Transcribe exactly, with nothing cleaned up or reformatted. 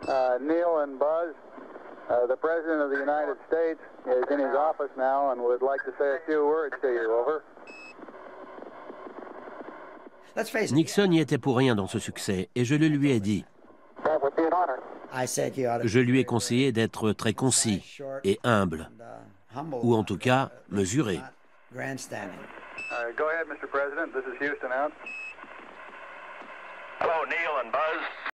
Uh, Neil and Buzz, uh, the President of the United States is in his office now and would like to say a few words to you. Over. Nixon n'y était pour rien dans ce succès, et je le lui ai dit. Je lui ai conseillé d'être très concis et humble, ou en tout cas mesuré. Uh, go ahead, Mister President. This is Houston out. Hello, Neil and Buzz.